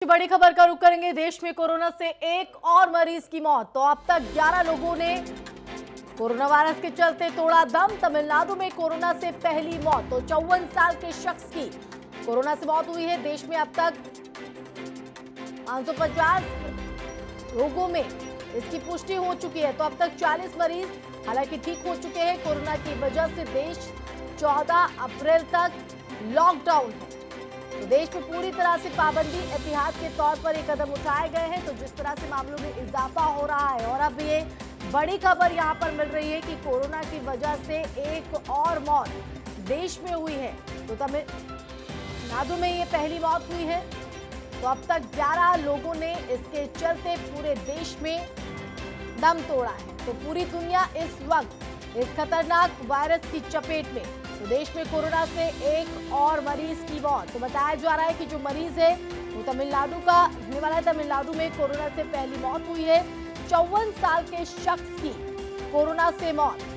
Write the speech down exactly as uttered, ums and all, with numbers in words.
बड़ी खबर का रुख करेंगे। देश में कोरोना से एक और मरीज की मौत। तो अब तक ग्यारह लोगों ने कोरोना वायरस के चलते तोड़ा दम। तमिलनाडु में कोरोना से पहली मौत। तो चौवन साल के शख्स की कोरोना से मौत हुई है। देश में अब तक पाँच सौ पचास रोगों में इसकी पुष्टि हो चुकी है। तो अब तक चालीस मरीज हालांकि ठीक हो चुके हैं। कोरोना की वजह से देश चौदह अप्रैल तक लॉकडाउन है। तो देश में पूरी तरह से पाबंदी एहतियात के तौर पर ये कदम उठाए गए हैं। तो जिस तरह से मामलों में इजाफा हो रहा है और अब ये बड़ी खबर यहां पर मिल रही है कि कोरोना की वजह से एक और मौत देश में हुई है। तो तमिलनाडु में ये पहली मौत हुई है। तो अब तक ग्यारह लोगों ने इसके चलते पूरे देश में दम तोड़ा है। तो पूरी दुनिया इस वक्त इस खतरनाक वायरस की चपेट में। तो देश में कोरोना से एक और मरीज की मौत। तो बताया जा रहा है कि जो मरीज है वो तमिलनाडु का रहने वाला है। तमिलनाडु में कोरोना से पहली मौत हुई है। चौवन साल के शख्स की कोरोना से मौत।